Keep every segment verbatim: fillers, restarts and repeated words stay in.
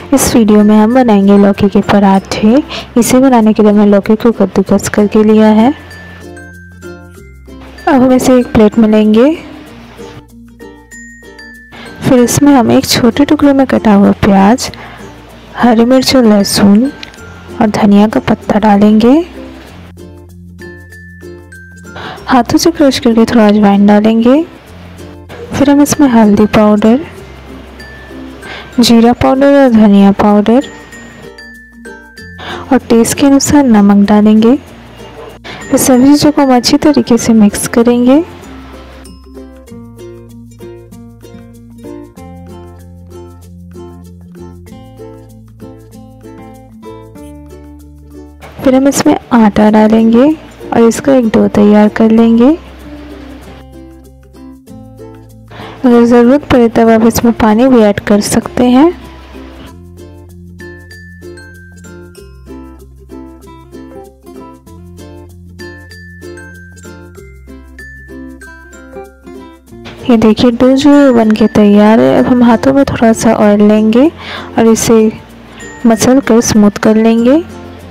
इस वीडियो में हम बनाएंगे लौकी के पराठे। इसे बनाने के लिए हमने लौकी को कद्दूकस करके लिया है। अब हम इसे एक प्लेट में लेंगे। फिर इसमें हम एक छोटे टुकड़े में कटा हुआ प्याज, हरी मिर्च और लहसुन और धनिया का पत्ता डालेंगे। हाथों से क्रश करके थोड़ा अजवाइन डालेंगे। फिर हम इसमें हल्दी पाउडर, जीरा पाउडर और धनिया पाउडर और टेस्ट के अनुसार नमक डालेंगे। इस सभी चीज़ों को हम अच्छी तरीके से मिक्स करेंगे। फिर हम इसमें आटा डालेंगे और इसका एक डो तैयार कर लेंगे। अगर ज़रूरत पड़े तब आप इसमें पानी भी ऐड कर सकते हैं। ये देखिए डो जो है बन के तैयार है। अब हम हाथों में थोड़ा सा ऑयल लेंगे और इसे मसल कर स्मूथ कर लेंगे।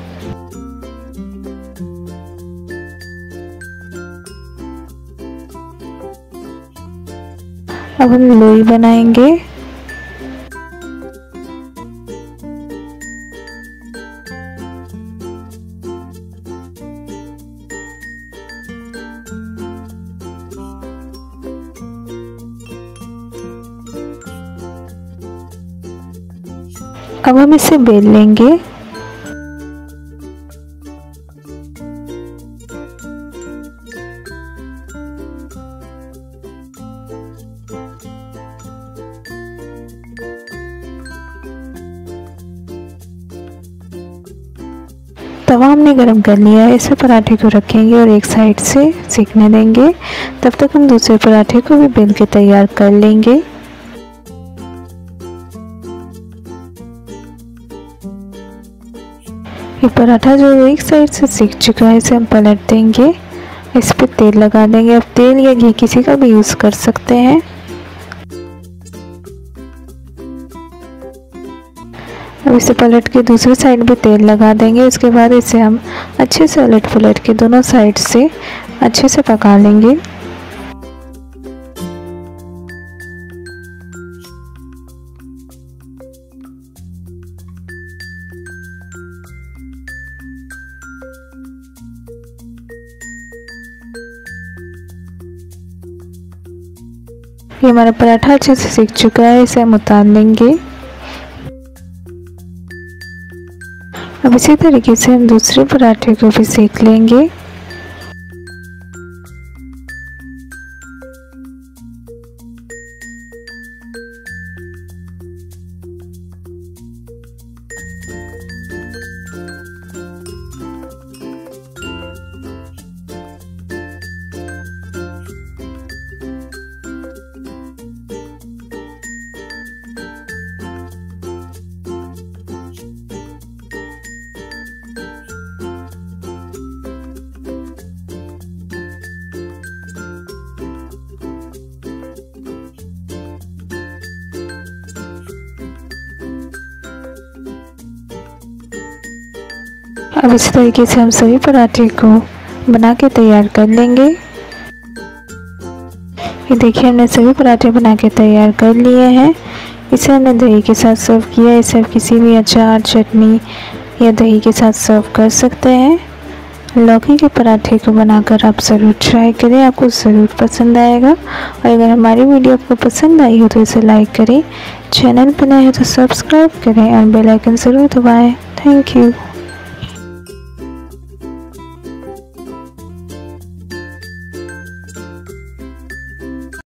अब हम लोई बनाएंगे। अब हम इसे बेल लेंगे। तवा हमने गरम कर लिया है। इसे पराठे को रखेंगे और एक साइड से सेकने देंगे। तब तक हम दूसरे पराठे को भी बेल के तैयार कर लेंगे। ये पराठा जो एक साइड से सेक चुका है, इसे हम पलट देंगे। इस पर तेल लगा देंगे। अब तेल या घी किसी का भी यूज़ कर सकते हैं। अब इसे पलट के दूसरी साइड भी तेल लगा देंगे। उसके बाद इसे हम अच्छे से उलट पुलट के दोनों साइड से अच्छे से पका लेंगे। ये हमारा पराठा अच्छे से सीख चुका है। इसे हम उतार लेंगे। अब इसी तरीके से हम दूसरे पराठे को भी सेक लेंगे। अब इसी तरीके से हम सभी पराठे को बना के तैयार कर लेंगे। ये देखिए हमने सभी पराठे बना के तैयार कर लिए हैं। इसे हमने दही के साथ सर्व किया है। इसे आप किसी भी अचार, चटनी या दही के साथ सर्व कर सकते हैं। लौकी के पराठे को बनाकर आप ज़रूर ट्राई करें, आपको ज़रूर पसंद आएगा। और अगर हमारी वीडियो आपको पसंद आई हो तो इसे लाइक करें, चैनल पर नए हो तो सब्सक्राइब करें और बेल आइकन ज़रूर दबाएं। Thank you.